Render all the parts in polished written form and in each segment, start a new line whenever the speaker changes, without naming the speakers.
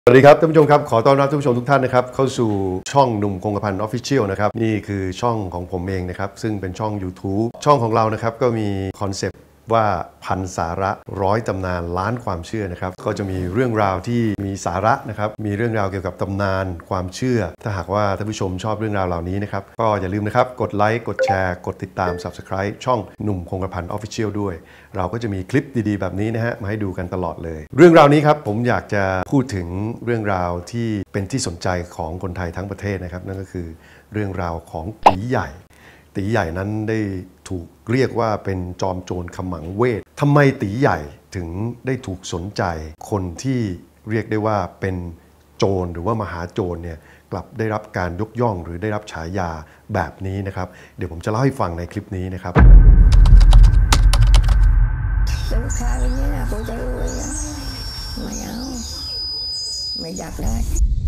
สวัสดีครับท่านผู้ชมครับขอต้อนรับท่านผู้ชมทุกท่านนะครับเข้าสู่ช่องหนุ่มคงกระพัน Official นะครับนี่คือช่องของผมเองนะครับซึ่งเป็นช่อง YouTube ช่องของเรานะครับก็มีคอนเซปต์ว่าพันสาระร้อยตำนานล้านความเชื่อนะครับก็จะมีเรื่องราวที่มีสาระนะครับมีเรื่องราวเกี่ยวกับตำนานความเชื่อถ้าหากว่าท่านผู้ชมชอบเรื่องราวเหล่านี้นะครับก็อย่าลืมนะครับกดไลค์กดแชร์กดติดตาม Subscribe ช่องหนุ่มคงกระพัน Official ด้วยเราก็จะมีคลิปดีๆแบบนี้นะฮะมาให้ดูกันตลอดเลยเรื่องราวนี้ครับผมอยากจะพูดถึงเรื่องราวที่เป็นที่สนใจของคนไทยทั้งประเทศนะครับนั่นก็คือเรื่องราวของตีใหญ่ตีใหญ่นั้นได้ถูกเรียกว่าเป็นจอมโจรขมังเวททำไมตีใหญ่ถึงได้ถูกสนใจคนที่เรียกได้ว่าเป็นโจรหรือว่ามหาโจรเนี่ยกลับได้รับการยกย่องหรือได้รับฉายาแบบนี้นะครับเดี๋ยวผมจะเล่าให้ฟังในคลิปนี้นะครับ
ลูกค้าอย่างนี้นะกูจะรวยนะไม่เอาไม่อยากได้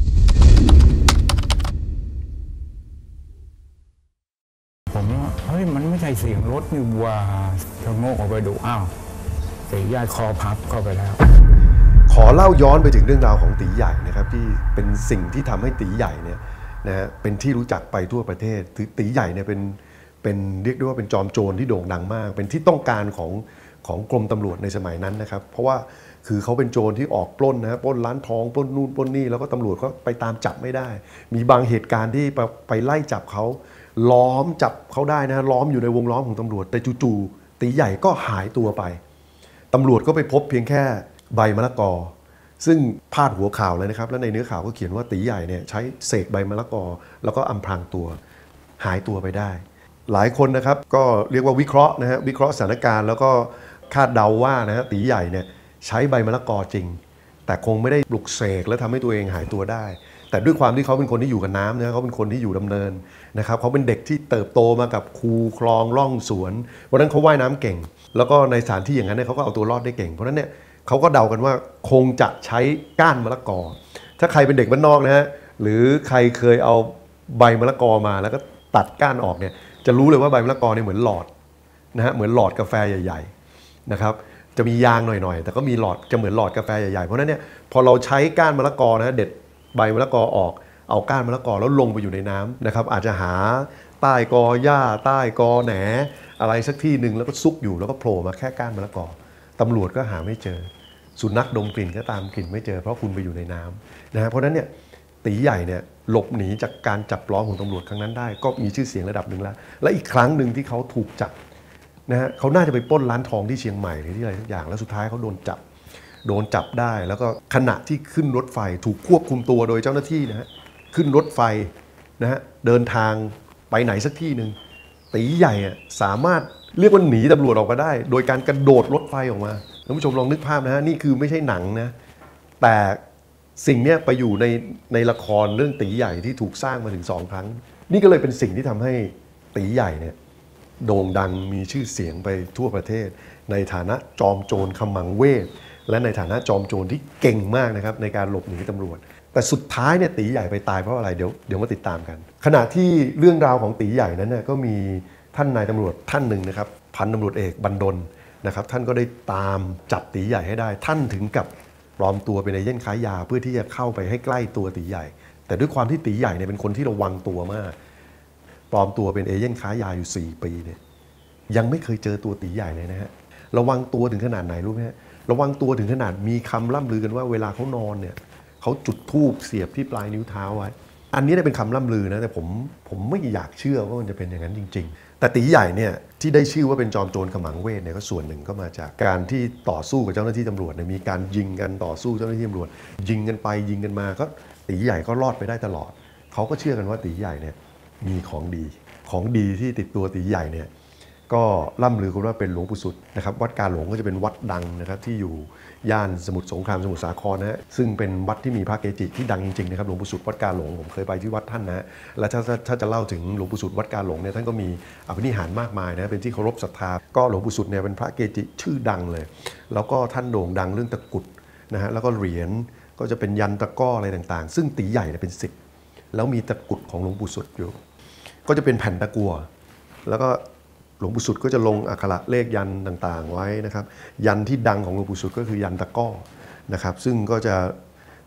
ผมว่าเฮ้ยมันไม่ใช่เสียงรถนี่ว่าชะโงกออกไปดูอ้าวตีใหญ่คอพับเข้าไปแล้ว
ขอเล่าย้อนไปถึงเรื่องราวของตีใหญ่นะครับที่เป็นสิ่งที่ทำให้ตีใหญ่เนี่ยนะฮะเป็นที่รู้จักไปทั่วประเทศตีใหญ่เนี่ยเป็นเรียกได้ว่าเป็นจอมโจรที่โด่งดังมากเป็นที่ต้องการของกรมตำรวจในสมัยนั้นนะครับเพราะว่าคือเขาเป็นโจรที่ออกปล้นนะปล้นร้านทองปล้นนู่นปล้นนี่แล้วก็ตำรวจก็ไปตามจับไม่ได้มีบางเหตุการณ์ที่ไปไล่จับเขาล้อมจับเขาได้นะล้อมอยู่ในวงล้อมของตำรวจแต่จู่ๆตีใหญ่ก็หายตัวไปตำรวจก็ไปพบเพียงแค่ใบมะละกอซึ่งพาดหัวข่าวเลยนะครับแล้วในเนื้อข่าวก็เขียนว่าตีใหญ่เนี่ยใช้เศษใบมะละกอแล้วก็อำพรางตัวหายตัวไปได้หลายคนนะครับก็เรียกว่าวิเคราะห์นะฮะวิเคราะห์สถานการณ์แล้วก็คาดเดาว่านะฮะตีใหญ่เนี่ยใช้ใบมะละกอจริงแต่คงไม่ได้ปลุกเสกและทำให้ตัวเองหายตัวได้แต่ด้วยความที่เขาเป็นคนที่อยู่กับน้ำนะเขาเป็นคนที่อยู่ดำเนินนะครับเขาเป็นเด็กที่เติบโตมากับคูคลองล่องสวนเพราะนั้นเขาว่ายน้ำเก่งแล้วก็ในสถานที่อย่างนั้นเนี่ยเขาก็เอาตัวรอดได้เก่งเพราะนั้นเนี่ยเขาก็เดากันว่าคงจะใช้ก้านมะละกอถ้าใครเป็นเด็กบ้านนอกนะฮะหรือใครเคยเอาใบมะละกอมาแล้วก็ตัดก้านออกเนี่ยจะรู้เลยว่าใบมะละกอเนี่ยเหมือนหลอดนะฮะเหมือนหลอดกาแฟใหญ่ๆนะครับจะมียางหน่อยๆแต่ก็มีหลอดจะเหมือนหลอดกาแฟใหญ่ๆเพราะนั้นเนี่ยพอเราใช้ก้านมะละกอนะเด็ดใบมะละกอออกเอาก้านมะละกอแล้วลงไปอยู่ในน้ำนะครับอาจจะหาใต้กอหญ้าใต้กอแหนอะไรสักที่หนึ่งแล้วก็ซุกอยู่แล้วก็โผล่มาแค่ก้านมะละกอตำรวจก็หาไม่เจอสุนัขดมกลิ่นก็ตามกลิ่นไม่เจอเพราะคุณไปอยู่ในน้ำนะฮะเพราะนั้นเนี่ยตีใหญ่เนี่ยหลบหนีจากการจับล้อของตำรวจครั้งนั้นได้ก็มีชื่อเสียงระดับหนึ่งแล้วและอีกครั้งหนึ่งที่เขาถูกจับนะฮะเขาน่าจะไปปล้นร้านทองที่เชียงใหม่หรือที่อะไรทุกอย่างแล้วสุดท้ายเขาโดนจับได้แล้วก็ขณะที่ขึ้นรถไฟถูกควบคุมตัวโดยเจ้าหน้าที่นะฮะขึ้นรถไฟนะฮะเดินทางไปไหนสักที่หนึ่งตีใหญ่สามารถเรียกว่าหนีตำรวจออกมาได้โดยการกระโดดรถไฟออกมาท่านผู้ชมลองนึกภาพนะฮะนี่คือไม่ใช่หนังนะแต่สิ่งนี้ไปอยู่ในละครเรื่องตีใหญ่ที่ถูกสร้างมาถึง2 ครั้งนี่ก็เลยเป็นสิ่งที่ทำให้ตีใหญ่เนี่ยโด่งดังมีชื่อเสียงไปทั่วประเทศในฐานะจอมโจรขมังเวทและในฐานะจอมโจรที่เก่งมากนะครับในการหลบหนีตำรวจแต่สุดท้ายเนี่ยตีใหญ่ไปตายเพราะอะไรเดี๋ยวมาติดตามกันขณะที่เรื่องราวของตีใหญ่นั้นเนี่ยก็มีท่านนายตำรวจท่านหนึ่งนะครับพันตำรวจเอกบรรดลนะครับท่านก็ได้ตามจับตีใหญ่ให้ได้ท่านถึงกับปลอมตัวเป็นเอเย่นค้ายาเพื่อที่จะเข้าไปให้ใกล้ตัวตีใหญ่แต่ด้วยความที่ตีใหญ่เนี่ยเป็นคนที่ระวังตัวมากปลอมตัวเป็นเอเย่นค้ายาอยู่4 ปีเนี่ยยังไม่เคยเจอตัวตีใหญ่เลยนะฮะระวังตัวถึงขนาดไหนรู้ไหมฮะระวังตัวถึงขนาดมีคำล่ำลือกันว่าเวลาเขานอนเนี่ยเขาจุดธูปเสียบที่ปลายนิ้วเท้าไว้อันนี้ได้เป็นคำล่ำลือนะแต่ผมไม่อยากเชื่อว่ามันจะเป็นอย่างนั้นจริงๆแต่ตีใหญ่เนี่ยที่ได้ชื่อว่าเป็นจอมโจรขมังเวทเนี่ยก็ส่วนหนึ่งก็มาจากการที่ต่อสู้กับเจ้าหน้าที่ตำรวจเนี่ยมีการยิงกันต่อสู้เจ้าหน้าที่ตำรวจยิงกันไปยิงกันมาก็ตีใหญ่ก็รอดไปได้ตลอดเขาก็เชื่อกันว่าตีใหญ่เนี่ยมีของดีที่ติดตัวตีใหญ่เนี่ยก็ล่ำลือกันว่าเป็นหลวงปู่สุดนะครับวัดกาหลงก็จะเป็นวัดดังนะครับที่อยู่ย่านสมุทรสงครามสมุทรสาครนะฮะซึ่งเป็นวัดที่มีพระเกจิที่ดังจริงๆนะครับหลวงปู่สุดวัดกาหลงผมเคยไปที่วัดท่านนะฮะและถ้าจะเล่าถึงหลวงปู่สุดวัดกาหลงเนี่ยท่านก็มีอภินิหารมากมายนะเป็นที่เคารพศรัทธาก็หลวงปู่สุดเนี่ยเป็นพระเกจิชื่อดังเลยแล้วก็ท่านโด่งดังเรื่องตะกุดนะฮะแล้วก็เหรียญก็จะเป็นยันตะก้ออะไรต่างๆซึ่งตีใหญ่เนี่ยเป็น10แล้วมีตะกุดของหลวงปู่สุดอยู่ก็จะเป็นแผ่นตะกั่วแล้วก็หลวงปู่สุดก็จะลงอักขระเลขยันต่างๆไว้นะครับยันที่ดังของหลวงปู่สุดก็คือยันตะก้อนะครับซึ่งก็จะ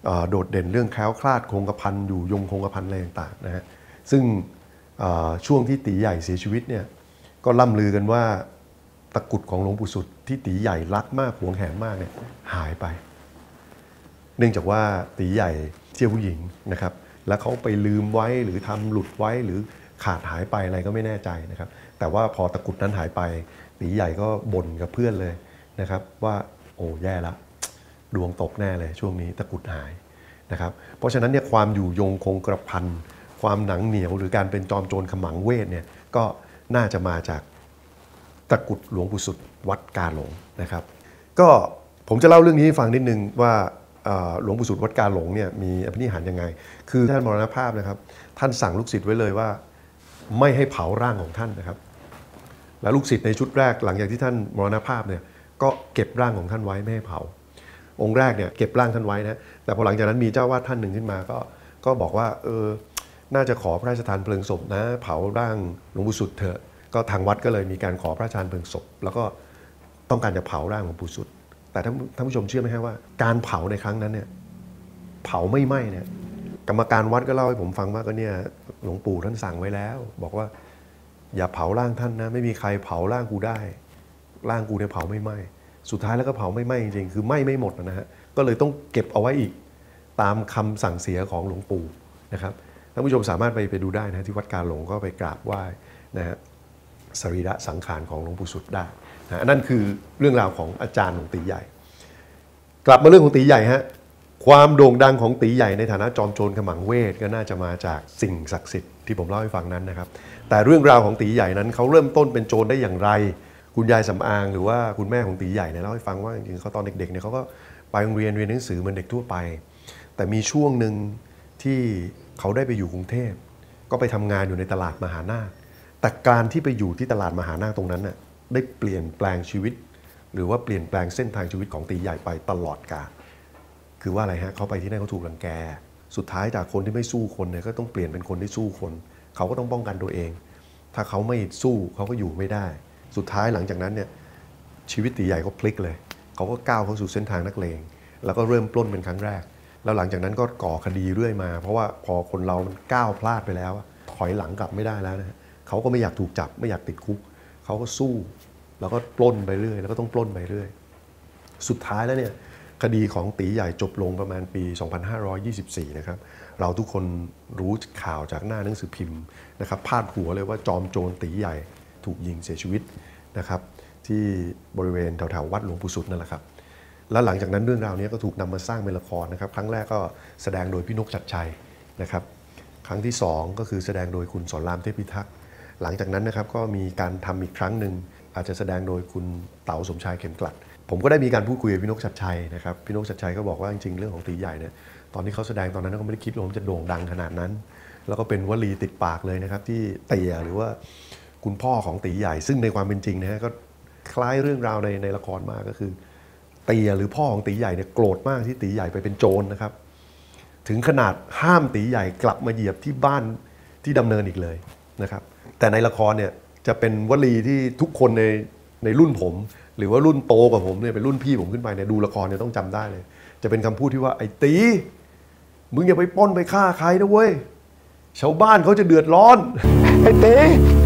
โดดเด่นเรื่องแคล้วคลาดคงกระพันอยู่ยงคงกระพันอะไรต่างๆนะฮะซึ่งช่วงที่ตีใหญ่เสียชีวิตเนี่ยก็ล่ำลือกันว่าตะกรุดของหลวงปู่สุดที่ตีใหญ่รักมากหวงแหนมากเนี่ยหายไปเนื่องจากว่าตีใหญ่เที่ยวผู้หญิงนะครับแล้วเขาไปลืมไว้หรือทำหลุดไว้หรือขาดหายไปอะไรก็ไม่แน่ใจนะครับแต่ว่าพอตะกรุดนั้นหายไปตีใหญ่ก็บ่นกับเพื่อนเลยนะครับว่าโอ้แย่ละดวงตกแน่เลยช่วงนี้ตะกรุดหายนะครับเพราะฉะนั้นเนี่ยความอยู่ยงคงกระพันความหนังเหนียวหรือการเป็นจอมโจรขมังเวทเนี่ยก็น่าจะมาจากตะกรุดหลวงปู่สุดวัดกาหลงนะครับก็ผมจะเล่าเรื่องนี้ให้ฟังนิดนึงว่าหลวงปู่สุดวัดกาหลงเนี่ยมีอภินิหารยังไงคือท่านมรณภาพนะครับท่านสั่งลูกศิษย์ไว้เลยว่าไม่ให้เผาร่างของท่านนะครับแล้วลูกศิษย์ในชุดแรกหลังจากที่ท่านมรณภาพเนี่ยก็เก็บร่างของท่านไว้ไม่ให้เผาองค์แรกเนี่ยเก็บร่างท่านไว้นะแต่พอหลังจากนั้นมีเจ้าวาดท่านหนึ่งขึ้นมาก็บอกว่าน่าจะขอพระราชทานเพลิงศพนะเผาร่างหลวงปู่สุดเถอะก็ทางวัดก็เลยมีการขอพระราชทานเพลิงศพแล้วก็ต้องการจะเผาร่างหลวงปู่สุดแต่ท่านผู้ชมเชื่อไหมครับว่าการเผาในครั้งนั้นเนี่ยเผาไม่ไหม้เนี่ยกรรมการวัดก็เล่าให้ผมฟังว่าก็เนี่ยหลวงปู่ท่านสั่งไว้แล้วบอกว่าอย่าเผาร่างท่านนะไม่มีใครเผาร่างกูได้ร่างกูเนี่ยเผาไม่ไหม้สุดท้ายแล้วก็เผาไม่ไหม้จริงๆคือไหม้ไม่หมดนะฮะก็เลยต้องเก็บเอาไว้อีกตามคำสั่งเสียของหลวงปู่นะครับท่านผู้ชมสามารถไปดูได้นะที่วัดกาหลงก็ไปกราบไหว้นะฮะสรีระสังขารของหลวงปู่สุดได้นะนั่นคือเรื่องราวของอาจารย์ของตีใหญ่กลับมาเรื่องของตีใหญ่ฮะความโด่งดังของตีใหญ่ในฐานะจอมโจรขมังเวทก็น่าจะมาจากสิ่งศักดิ์สิทธิ์ที่ผมเล่าให้ฟังนั้นนะครับแต่เรื่องราวของตีใหญ่นั้นเขาเริ่มต้นเป็นโจรได้อย่างไรคุณยายสำอางหรือว่าคุณแม่ของตีใหญ่เนี่ยเล่าให้ฟังว่าจริงๆเขาตอนเด็กๆเนี่ยเขาก็ไปโรงเรียนหนังสือเหมือนเด็กทั่วไปแต่มีช่วงหนึ่งที่เขาได้ไปอยู่กรุงเทพก็ไปทำงานอยู่ในตลาดมหานาคแต่การที่ไปอยู่ที่ตลาดมหานาคตรงนั้นน่ะได้เปลี่ยนแปลงชีวิตหรือว่าเปลี่ยนแปลงเส้นทางชีวิตของตีใหญ่ไปตลอดกาลคือว่าอะไรฮะเขาไปที่นั่นเขาถูกรังแกสุดท้ายจากคนที่ไม่สู้คนเนี่ยก็ต้องเปลี่ยนเป็นคนที่สู้คนเขาก็ต้องป้องกันตัวเองถ้าเขาไม่สู้เขาก็อยู่ไม่ได้สุดท้ายหลังจากนั้นเนี่ยชีวิตตีใหญ่ก็พลิกเลยเขาก็ก้าวเข้าสู่เส้นทางนักเลงแล้วก็เริ่มปล้นเป็นครั้งแรกแล้วหลังจากนั้นก็ก่อคดีเรื่อยมาเพราะว่าพอคนเรามันก้าวพลาดไปแล้วถอยหลังกลับไม่ได้แล้วนะเขาก็ไม่อยากถูกจับไม่อยากติดคุกเขาก็สู้แล้วก็ปล้นไปเรื่อยแล้วก็ต้องปล้นไปเรื่อยสุดท้ายแล้วเนี่ยคดีของตีใหญ่จบลงประมาณปี 2524 นะครับเราทุกคนรู้ข่าวจากหน้าหนังสือพิมพ์นะครับพาดหัวเลยว่าจอมโจรตีใหญ่ถูกยิงเสียชีวิตนะครับที่บริเวณแถวๆวัดหลวงปู่สุดนั่นแหละครับแล้วหลังจากนั้นเรื่องราวนี้ก็ถูกนำมาสร้างเป็นละครนะครับครั้งแรกก็แสดงโดยพี่นกชัดชัยนะครับครั้งที่2ก็คือแสดงโดยคุณสอนรามเทพพิทักษ์หลังจากนั้นนะครับก็มีการทำอีกครั้งหนึ่งอาจจะแสดงโดยคุณเต๋าสมชายเข็มกลัดผมก็ได้มีการพูดคุยกับพี่นกชัดชัยนะครับพี่นกชัดชัยก็บอกว่าจริงๆเรื่องของตีใหญ่เนี่ยตอนที่เขาแสดงตอนนั้นก็ไม่ได้คิดว่ามันจะโด่งดังขนาดนั้นแล้วก็เป็นวลีติดปากเลยนะครับที่เตี่ยหรือว่าคุณพ่อของตีใหญ่ซึ่งในความเป็นจริงนะฮะก็คล้ายเรื่องราวในละครมากก็คือเตี่ยหรือพ่อของตีใหญ่เนี่ยโกรธมากที่ตีใหญ่ไปเป็นโจรนะครับถึงขนาดห้ามตีใหญ่กลับมาเหยียบที่บ้านที่ดำเนินอีกเลยนะครับแต่ในละครเนี่ยจะเป็นวลีที่ทุกคนในรุ่นผมหรือว่ารุ่นโตกว่าผมเนี่ยเป็นรุ่นพี่ผมขึ้นไปเนี่ยดูละครเนี่ยต้องจำได้เลยจะเป็นคำพูดที่ว่าไอ้ตีมึงอย่าไปปล้นไปฆ่าใครนะเว้ยชาวบ้านเขาจะเดือดร้อน
ไอ้ตี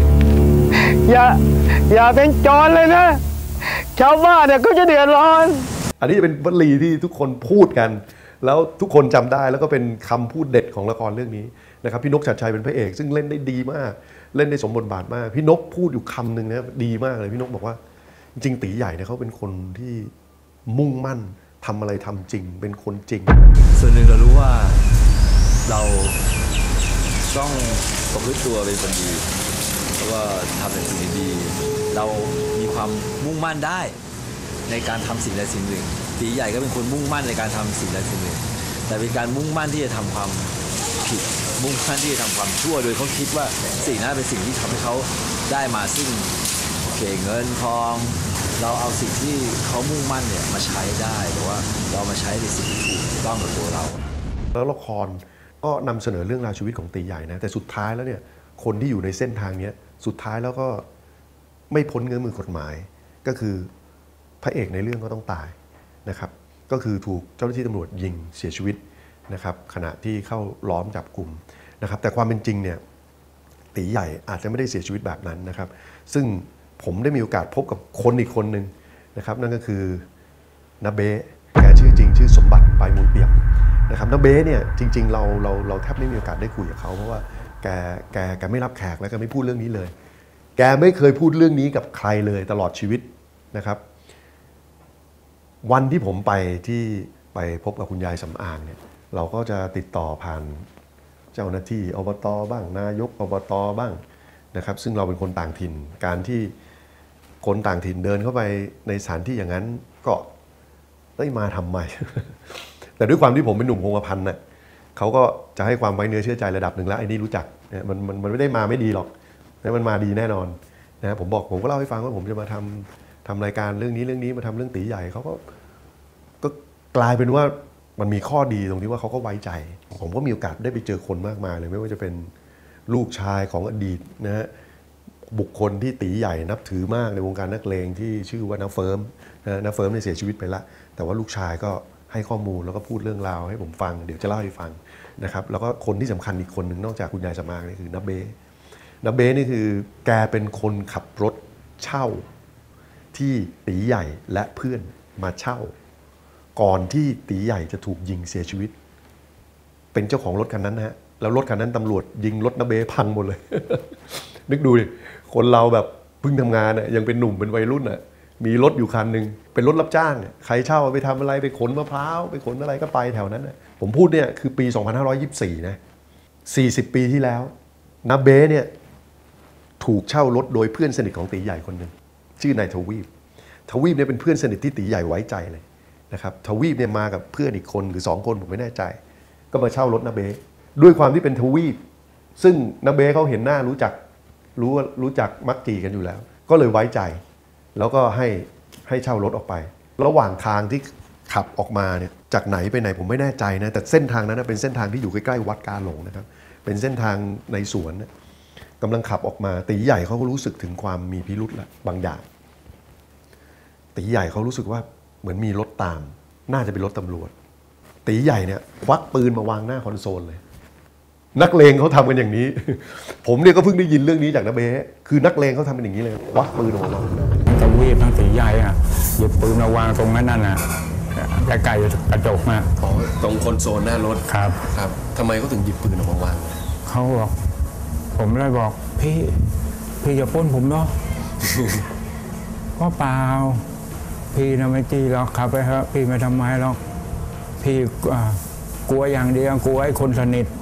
อย่าเป็นโจรเลยนะชาวบ้านเนี่ยก็จะเดือดร้อน
อันนี้จะเป็นวลีที่ทุกคนพูดกันแล้วทุกคนจำได้แล้วก็เป็นคำพูดเด็ดของละครเรื่องนี้นะครับพี่นกชัดชัยเป็นพระเอกซึ่งเล่นได้ดีมากเล่นได้สมบทบาทมากพี่นกพูดอยู่คำหนึ่งนะดีมากเลยพี่นกบอกว่าจริงตีใหญ่เนี่ยเขาเป็นคนที่มุ่งมั่นทำอะไรทำจริงเป็นคนจริง
ส่วนหนึ่งเรารู้ว่าเราต้องประพฤติตัวเป็นคนดีแล้วก็ทำในสิ่งดีเรามีความมุ่งมั่นได้ในการทำสิ่งใดสิ่งหนึ่งตีใหญ่ก็เป็นคนมุ่งมั่นในการทำสิ่งใดสิ่งหนึ่งแต่เป็นการมุ่งมั่นที่จะทำความผิดมุ่งมั่นที่จะทำความชั่วโดยเขาคิดว่าสิ่งนั้นเป็นสิ่งที่ทำให้เขาได้มาซึ่งเงินทองเราเอาสิ่งที่เขามุ่งมั่นเนี่ยมาใช้ได้หรือว่าเรามาใช้ในสิ่งที่ถูกต้องกับตัวเรา
แล้วละครก็นำเสนอเรื่องราวชีวิตของตีใหญ่นะแต่สุดท้ายแล้วเนี่ยคนที่อยู่ในเส้นทางนี้สุดท้ายแล้วก็ไม่พ้นเงื้อมือกฎหมายก็คือพระเอกในเรื่องก็ต้องตายนะครับก็คือถูกเจ้าหน้าที่ตำรวจยิงเสียชีวิตนะครับขณะที่เข้าล้อมจับกลุ่มนะครับแต่ความเป็นจริงเนี่ยตีใหญ่อาจจะไม่ได้เสียชีวิตแบบนั้นนะครับซึ่งผมได้มีโอกาสพบกับคนอีกคนหนึ่งนะครับนั่นก็คือนาเบ้แกชื่อจริงชื่อสมบัติปลายมูลเปี่ยมนะครับนาเบ้เนี่ยจริงๆเราแทบไม่มีโอกาสได้คุยกับเขาเพราะว่าแกไม่รับแขกและแกไม่พูดเรื่องนี้เลยแกไม่เคยพูดเรื่องนี้กับใครเลยตลอดชีวิตนะครับวันที่ผมไปพบกับคุณยายสำอางเนี่ยเราก็จะติดต่อผ่านเจ้าหน้าที่อบต.บ้างนายกอบต.บ้างนะครับซึ่งเราเป็นคนต่างถิ่นการที่คนต่างถิ่นเดินเข้าไปในสถานที่อย่างนั้นก็ได้มาทำไม แต่ด้วยความที่ผมเป็นหนุ่มคงกระพันน่ะเขาก็จะให้ความไว้เนื้อเชื่อใจระดับหนึ่งแล้วไอ้นี่รู้จักมันไม่ได้มาไม่ดีหรอกนะมันมาดีแน่นอนนะผมก็เล่าให้ฟังว่าผมจะมาทำรายการเรื่องนี้มาทำเรื่องตีใหญ่เขาก็กลายเป็นว่ามันมีข้อดีตรงที่ว่าเขาก็ไว้ใจผมก็มีโอกาสได้ไปเจอคนมากมายเลยไม่ว่าจะเป็นลูกชายของอดีตนะฮะบุคคลที่ตีใหญ่นับถือมากในวงการนักเลงที่ชื่อว่าน้าเฟิร์มน้าเฟิร์มเนี่ยเสียชีวิตไปละแต่ว่าลูกชายก็ให้ข้อมูลแล้วก็พูดเรื่องราวให้ผมฟังเดี๋ยวจะเล่าให้ฟังนะครับแล้วก็คนที่สำคัญอีกคนหนึ่งนอกจากคุณยายสมางนี่คือน้าเบ้นี่คือแกเป็นคนขับรถเช่าที่ตีใหญ่และเพื่อนมาเช่าก่อนที่ตีใหญ่จะถูกยิงเสียชีวิตเป็นเจ้าของรถคันนั้นนะฮะแล้วรถคันนั้นตำรวจยิงรถน้าเบ้พังหมดเลย นึกดูดิคนเราแบบเพิ่งทำงานน่ะยังเป็นหนุ่มเป็นวัยรุ่นน่ะมีรถอยู่คันหนึ่งเป็นรถรับจ้างใครเช่าไปทำอะไรไปขนมะพร้าวไปขนอะไรก็ไปแถวนั้นน่ะผมพูดเนี่ยคือปี2524นะ40 ปีที่แล้วน้าเบ้เนี่ยถูกเช่ารถโดยเพื่อนสนิทของตีใหญ่คนหนึ่งชื่อนายทวีปเนี่ยเป็นเพื่อนสนิทที่ตีใหญ่ไว้ใจเลยนะครับทวีปเนี่ยมากับเพื่อนอีกคนหรือ2 คนผมไม่แน่ใจก็มาเช่ารถน้าเบ้ด้วยความที่เป็นทวีปซึ่งน้าเบ้เขาเห็นหน้ารู้จักมักจีกันอยู่แล้วก็เลยไว้ใจแล้วก็ให้เช่ารถออกไประหว่างทางที่ขับออกมาเนี่ยจากไหนไปไหนผมไม่แน่ใจนะแต่เส้นทางนั้นเป็นเส้นทางที่อยู่ใกล้ๆวัดกาหลงนะครับเป็นเส้นทางในสวนกำลังขับออกมาตีใหญ่เขาก็รู้สึกถึงความมีพิรุธละบางอย่างตีใหญ่เขารู้สึกว่าเหมือนมีรถตามน่าจะเป็นรถตำรวจตีใหญ่เนี่ยควักปืนมาวางหน้าคอนโซลเลยนักเลงเขาทำกันอย่างนี้ ผมเนี่ยก็เพิ่งได้ยินเรื่องนี้จากน้าเบ้คือนักเลงเขาทำเป็นอย่างนี้เลยควักปืนออกมาวาง
ทั้งตะวีทั้งตีใหญ่อะหยิบปืนมาวางตรงนั้นน่ะใกล้ๆกระจกนะ
ตรงคอนโซลหน้ารถ
ครับ
ทำไมเขาถึงหยิบปืนออกมาวาง
เขาบอกผมเลยบอกพี่อย่าปล้นผมเนาะ ก็เปล่าพี่นะไม่จี้หรอกขับไปเถอะพี่ไม่ทำไมหรอกพี่กลัวอย่างเดียวกลัวไอ้คนสนิท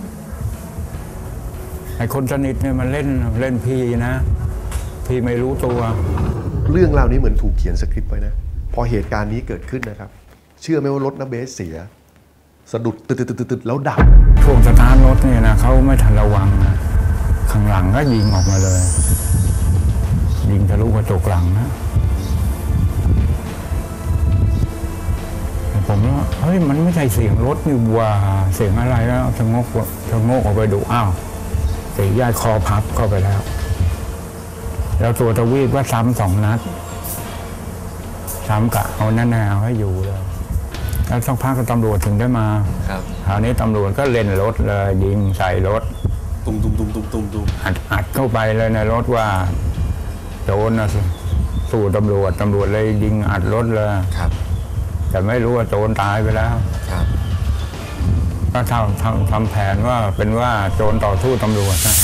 เนี่ยมันเล่นพี่นะพี่ไม่รู้ตัว
เรื่องราวนี้เหมือนถูกเขียนสคริปต์ไว้นะพอเหตุการณ์นี้เกิดขึ้นนะครับเชื่อไหมว่ารถน้าเบ้เสียสะดุดตึดแล้วดับ
ช่วงสตาร์ทรถเนี่ยนะเขาไม่ทันระวังนะข้างหลังก็ยิงออกมาเลยยิงทะลุกระจกหลังนะผมว่าเฮ้ยมันไม่ใช่เสียงรถนี่ว่าเสียงอะไรแล้วชะโงกออกไปดูอ้าวตีใหญ่คอพับเข้าไปแล้วตัวทวีปว่าซ้ำ2 นัดซ้ำกะเอาแน่ๆเอาให้อยู่เลยแล้วสักพักก็ตำรวจถึงได้มาคราวนี้ตำรวจก็เล่นรถเลยยิงใส่รถ
ตุ้ม
อัดเข้าไปเลยในรถว่าโจรนะสู้ตำรวจเลยยิงอัดรถเลยแต่ไม่รู้ว่าโจรตายไปแล้วก็ทำแผนว่าเป็นว่าโจรต่อสู้ตำรวจนะ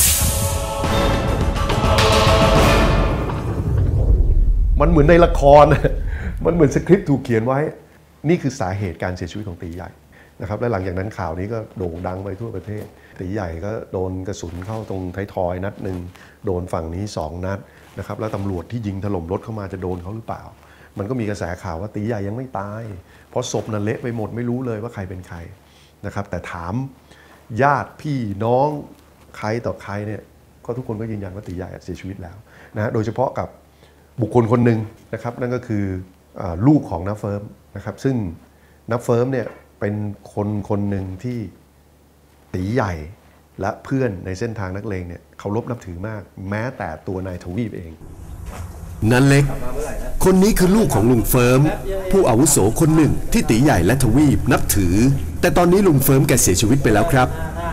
มันเหมือนในละครมันเหมือนสคริปต์ถูกเขียนไว้นี่คือสาเหตุการเสียชีวิตของตีใหญ่นะครับและหลังจากนั้นข่าวนี้ก็โด่งดังไปทั่วประเทศตีใหญ่ก็โดนกระสุนเข้าตรงท้ายทอยนัดหนึ่งโดนฝั่งนี้2 นัดนะครับแล้วตำรวจที่ยิงถล่มรถเข้ามาจะโดนเขาหรือเปล่ามันก็มีกระแสข่าวว่าตีใหญ่ยังไม่ตายเพราะศพนั้นเละไปหมดไม่รู้เลยว่าใครเป็นใครนะครับแต่ถามญาติพี่น้องใครต่อใครเนี่ยก็ทุกคนก็ยืนยันว่าตีใหญ่เสียชีวิตแล้วนะโดยเฉพาะกับบุคคลคนหนึ่งนะครับนั่นก็คือลูกของน้าเฟิร์มนะครับซึ่งน้าเฟิร์มเนี่ยเป็นคนหนึ่งที่ตีใหญ่และเพื่อนในเส้นทางนักเลงเนี่ยเคารพนับถือมากแม้แต่ตัวนายทวีปเอง
นันเล็กคนนี้คือลูกของลุงเฟิร์มผู้อาวุโสคนหนึ่งที่ตีใหญ่และทวีปนับถือแต่ตอนนี้ลุงเฟิร์มแกเสียชีวิตไปแล้วครับ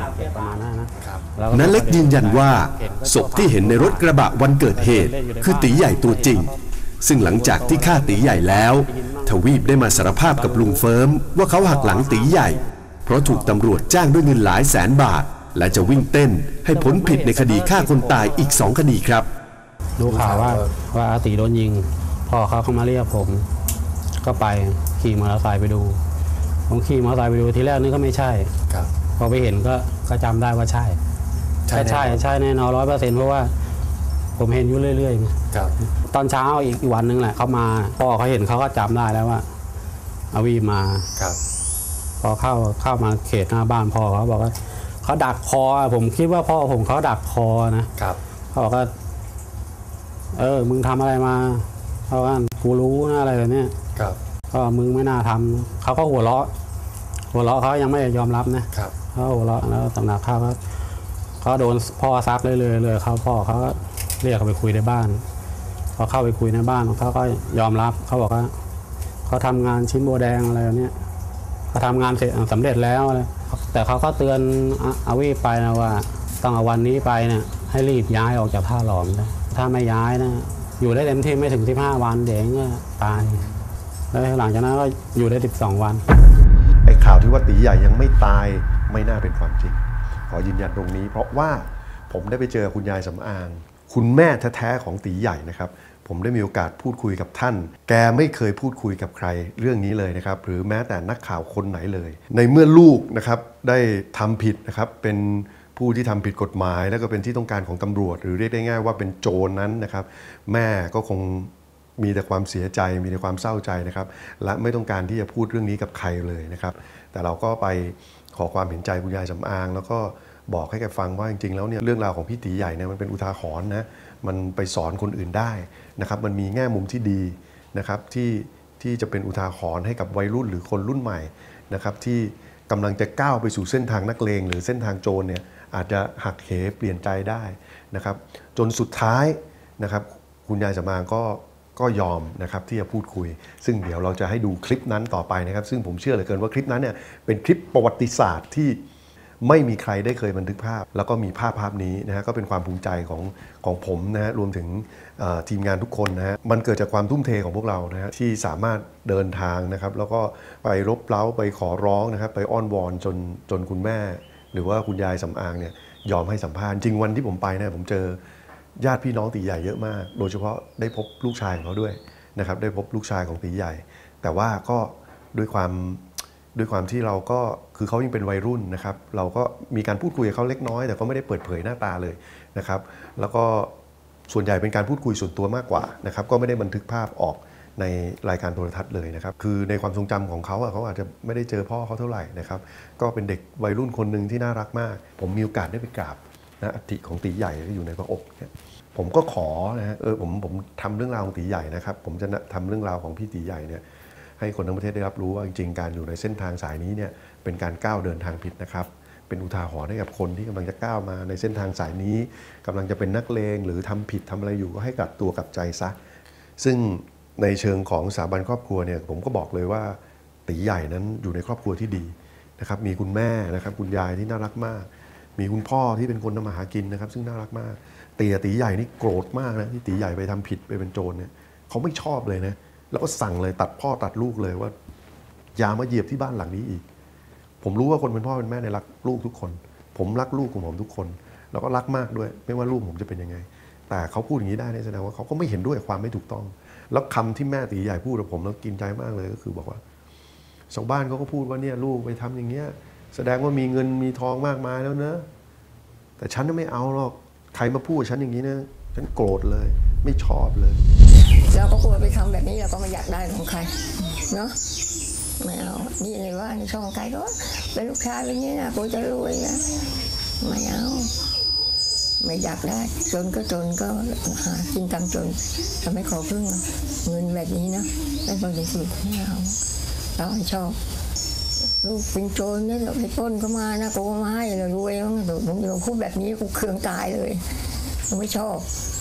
นันเล็กยืนยันว่าศพที่เห็นในรถกระบะวันเกิดเหตุคือตีใหญ่ตัวจริงซึ่งหลังจากที่ฆ่าตีใหญ่แล้วทวีปได้มาสารภาพกับลุงเฟิร์มว่าเขาหักหลังตีใหญ่เพราะถูกตำรวจจ้างด้วยเงินหลายแสนบาทและจะวิ่งเต้นให้พ้นผิดในคดีฆ่าคนตายอีก2 คดีครับ
รู้ข่าวว่าอาตีโดนยิงพ่อเขาเข้ามาเรียกผมก็ไปขี่มอเตอร์ไซค์ไปดูผมขี่มอเตอร์ไซค์ไปดูทีแรกนึกก็ไม่ใช่พอไปเห็นก็จำได้ว่าใช่แน่นอน100%เพราะว่าผมเห็นอยู่เรื่อยๆตอนเช้าอีกวันนึงแหละเขามาพ่อเขาเห็นเขาก็จำได้แล้วว่าอาวีมาพอเข้ามาเขตหน้าบ้านพ่อเขาบอกว่าเขาดักคอผมคิดว่าพ่อผมเขาดักคอนะเขาบอกว่ามึงทำอะไรมาเขาว่ากูรู้นะอะไรแบบนี้ก็มึงไม่น่าทำเขาก็หัวเราะเขายังไม่ยอมรับนะเขาหัวเราะแล้วตำหนักเขาโดนพ่อซักเลยเขาพ่อเขาเรียกเขาไปคุยในบ้านพอเข้าไปคุยในบ้านเขาก็ยอมรับเขาบอกว่าเขาทำงานชิ้นโบแดงอะไรแบบนี้เขาทำงานเสร็จสำเร็จแล้วอะไรแต่เขาก็เตือนอาวีไปนะว่าต้องเอาวันนี้ไปเนี่ยให้รีบย้ายออกจากท่าหลอมนะถ้าไม่ย้ายนะอยู่ได้เต็มที่ไม่ถึง15 วันเดี๋ยวก็ตายแล้วหลังจากนั้นก็อยู่ได้12 วัน
ไอ้ข่าวที่ว่าตีใหญ่ยังไม่ตายไม่น่าเป็นความจริงขอยืนยันตรงนี้เพราะว่าผมได้ไปเจอคุณยายสำอางคุณแม่แท้ๆของตีใหญ่นะครับผมได้มีโอกาสพูดคุยกับท่านแกไม่เคยพูดคุยกับใครเรื่องนี้เลยนะครับหรือแม้แต่นักข่าวคนไหนเลยในเมื่อลูกนะครับได้ทำผิดนะครับเป็นผู้ที่ทำผิดกฎหมายแล้วก็เป็นที่ต้องการของตำรวจหรือเรียกได้ง่ายว่าเป็นโจรนั้นนะครับแม่ก็คงมีแต่ความเสียใจมีแต่ความเศร้าใจนะครับและไม่ต้องการที่จะพูดเรื่องนี้กับใครเลยนะครับแต่เราก็ไปขอความเห็นใจคุณยายสำอางแล้วก็บอกให้แกฟังว่าจริงๆแล้วเนี่ยเรื่องราวของพี่ตีใหญ่เนี่ยมันเป็นอุทาหรณ์นะมันไปสอนคนอื่นได้นะครับมันมีแง่มุมที่ดีนะครับที่จะเป็นอุทาหรณ์ให้กับวัยรุ่นหรือคนรุ่นใหม่นะครับที่กำลังจะก้าวไปสู่เส้นทางนักเลงหรือเส้นทางโจรเนี่ยอาจจะหักเหเปลี่ยนใจได้นะครับจนสุดท้ายนะครับคุณยายสำอางก็ยอมนะครับที่จะพูดคุยซึ่งเดี๋ยวเราจะให้ดูคลิปนั้นต่อไปนะครับซึ่งผมเชื่อเหลือเกินว่าคลิปนั้นเนี่ยเป็นคลิปประวัติศาสตร์ที่ไม่มีใครได้เคยบันทึกภาพแล้วก็มีภาพนี้นะฮะก็เป็นความภูมิใจของผมนะฮะรวมถึงทีมงานทุกคนนะฮะมันเกิดจากความทุ่มเทของพวกเรานะฮะที่สามารถเดินทางนะครับแล้วก็ไปรบเร้าไปขอร้องนะครับไปอ้อนวอนจนคุณแม่หรือว่าคุณยายสำอางเนี่ยยอมให้สัมภาษณ์จริงวันที่ผมไปนะผมเจอญาติพี่น้องตีใหญ่เยอะมากโดยเฉพาะได้พบลูกชายของเขาด้วยนะครับได้พบลูกชายของตีใหญ่แต่ว่าก็ด้วยความที่เราก็คือเขายังเป็นวัยรุ่นนะครับเราก็มีการพูดคุยกับเขาเล็กน้อยแต่ก็ไม่ได้เปิดเผยหน้าตาเลยนะครับแล้วก็ส่วนใหญ่เป็นการพูดคุยส่วนตัวมากกว่านะครับก็ไม่ได้บันทึกภาพออกในรายการโทรทัศน์เลยนะครับคือในความทรงจำของเขาเขาอาจจะไม่ได้เจอพ่อเขาเท่าไหร่นะครับก็เป็นเด็กวัยรุ่นคนหนึ่งที่น่ารักมากผมมีโอกาสได้ไปกราบนะอัฐิของตีใหญ่ที่อยู่ในพระอกเนี่ยผมก็ขอนะฮะผมทำเรื่องราวของตีใหญ่นะครับผมจะทำเรื่องราวของพี่ตีใหญ่เนี่ยให้คนทั้งประเทศได้รับรู้ว่าจริงๆการอยู่ในเส้นทางสายนี้เนี่ยเป็นการก้าวเดินทางผิดนะครับเป็นอุทาหรณ์ให้กับคนที่กำลังจะก้าวมาในเส้นทางสายนี้กำลังจะเป็นนักเลงหรือทำผิดทำอะไรอยู่ก็ให้กลับตัวกลับใจซะซึ่งในเชิงของสถาบันครอบครัวเนี่ยผมก็บอกเลยว่าตีใหญ่นั้นอยู่ในครอบครัวที่ดีนะครับมีคุณแม่นะครับคุณยายที่น่ารักมากมีคุณพ่อที่เป็นคนทำมาหากินนะครับซึ่งน่ารักมากตีใหญ่นี่โกรธมากนะที่ตีใหญ่ไปทำผิดไปเป็นโจรเนี่ยเขาไม่ชอบเลยนะแล้วก็สั่งเลยตัดพ่อตัดลูกเลยว่าอย่ามาเหยียบที่บ้านหลังนี้อีกผมรู้ว่าคนเป็นพ่อเป็นแม่ในรักลูกทุกคนผมรักลูกของผมทุกคนแล้วก็รักมากด้วยไม่ว่าลูกผมจะเป็นยังไงแต่เขาพูดอย่างนี้ได้แสดงว่าเขาก็ไม่เห็นด้วยความไม่ถูกต้องแล้วคำที่แม่ตีใหญ่พูดกับผมแล้วกินใจมากเลยก็คือบอกว่าชาวบ้านเขาก็พูดว่าเนี่ยลูกไปทำอย่างเงี้ยแสดงว่ามีเงินมีทองมากมายแล้วนะแต่ฉันไม่เอาหรอกใครมาพูดฉันอย่างนี้นะฉันโกรธเลยไม่ชอบเลย
เราก็กลัวไปทำแบบนี้เราก็ไม่อยากได้ของใครเนาะไม่เอานี่เลยว่าในช่องใครก็เป็นลูกชายแบบนี้นะกูจะรวยนะไม่เอาไม่อยากได้จนก็หากินตามจนแต่ไม่ขอพึ่งเงินแบบนี้นะไม่บริสุทธิ์ไม่เอาเราไม่ชอบลูกเป็นโจรเนี่ยเราไปต้นก็มานะกูมาให้เรารวยมั้งผมพูดแบบนี้กูเคืองตายเลยผมไม่ชอบ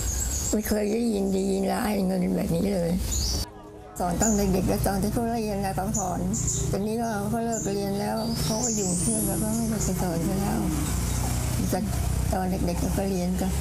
ไม่เคยได้ยินดีร้ายเงินแบบนี้เลยสอนตั้งแต่เด็กและตอนที่เขาเรียนนะต้องสอนตอนนี้ก็เขาเลิกเรียนแล้วเขาก็อยู่เพื่อนแล้วก็ไม่ได้ไปสอนกันแล้วแต่ตอนเด็กๆก็เรียนกัน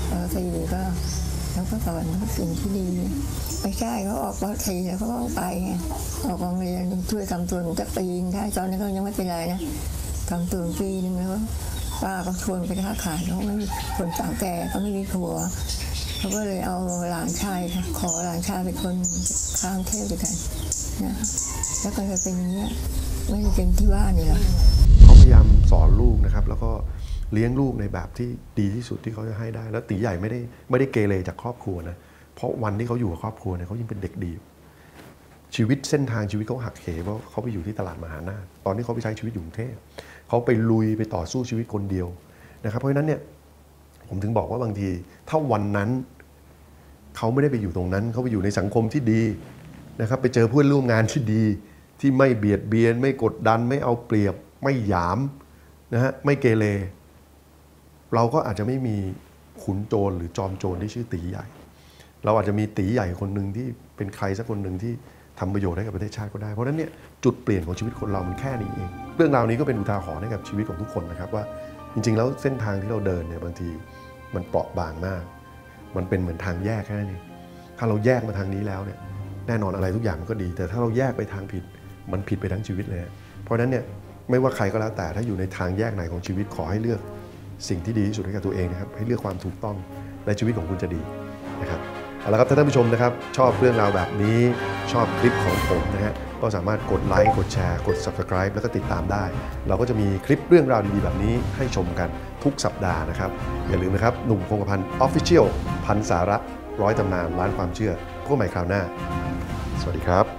4ก็แล้วก็สอนสิ่งที่ดีไม่ใช่เขาออกป.4แล้วเขาก็ไปออกโรงเรียนช่วยทำตัวจะปีนได้ตอนนี้เขายังไม่เป็นไรนะทำตัวปีนึงแล้วป้าก็ชวนไปค้าขายเขาไม่มีคนต่างแก่เขาไม่มีผัวเขาก็เลยเอาหลานชายขอหลานชายเป็นคนข้ามเทพด้วยกันนะแล้วก็เลยเป็นอย่างนี้ไม่ได้เป็นที่บ้านนี่หรอก
เขาพยายามสอนลูกนะครับแล้วก็เลี้ยงลูกในแบบที่ดีที่สุดที่เขาจะให้ได้แล้วตีใหญ่ไม่ได้เกเรจากครอบครัวนะเพราะวันที่เขาอยู่กับครอบครัวเนี่ยเขายิ่งเป็นเด็กดีชีวิตเส้นทางชีวิตเขาหักเหเพราะเขาไปอยู่ที่ตลาดมหานาถตอนที่เขาไปใช้ชีวิตอยู่กรุงเทพเขาไปลุยไปต่อสู้ชีวิตคนเดียวนะครับเพราะฉะนั้นเนี่ยผมถึงบอกว่าบางทีถ้าวันนั้นเขาไม่ได้ไปอยู่ตรงนั้นเขาไปอยู่ในสังคมที่ดีนะครับไปเจอเพื่อนร่วมงานที่ดีที่ไม่เบียดเบียนไม่กดดันไม่เอาเปรียบไม่หยามนะฮะไม่เกเรเราก็อาจจะไม่มีขุนโจรหรือจอมโจรที่ชื่อตีใหญ่เราอาจจะมีตีใหญ่คนหนึ่งที่เป็นใครสักคนหนึ่งที่ทำประโยชน์ให้กับประเทศชาติก็ได้เพราะฉะนั้นเนี่ยจุดเปลี่ยนของชีวิตคนเรามันแค่นี้เองเรื่องราวนี้ก็เป็นอุทาหรณ์ให้กับชีวิตของทุกคนนะครับว่าจริงๆแล้วเส้นทางที่เราเดินเนี่ยบางทีมันเปราะบางมากมันเป็นเหมือนทางแยกแค่นั้นเองถ้าเราแยกมาทางนี้แล้วเนี่ยแน่นอนอะไรทุกอย่างมันก็ดีแต่ถ้าเราแยกไปทางผิดมันผิดไปทั้งชีวิตเลยเพราะฉะนั้นเนี่ยไม่ว่าใครก็แล้วแต่ถ้าอยู่ในทางแยกไหนของชีวิตขอให้เลือกสิ่งที่ดีที่สุดให้กับตัวเองนะครับให้เลือกความถูกต้องและชีวิตของคุณจะดีนะครับเอาละครับท่านผู้ชมนะครับชอบเรื่องราวแบบนี้ชอบคลิปของผมนะฮะก็สามารถกดไลค์กดแชร์กด Subscribe แล้วก็ติดตามได้เราก็จะมีคลิปเรื่องราวดีๆแบบนี้ให้ชมกันทุกสัปดาห์นะครับอย่าลืมนะครับหนุ่มคงกระพัน Official พันสาระร้อยตำนานล้านความเชื่อพบกันใหม่คราวหน้าสวัสดีครับ